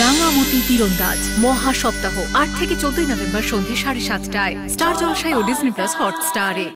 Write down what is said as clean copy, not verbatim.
রাঙামতি তীরন্দাজ মহা সপ্তাহ 8 থেকে 14 নভেম্বর সন্ধ্যে 7:30টায় স্টার জলসায় ও ডিজনি প্লাস হটস্টারে।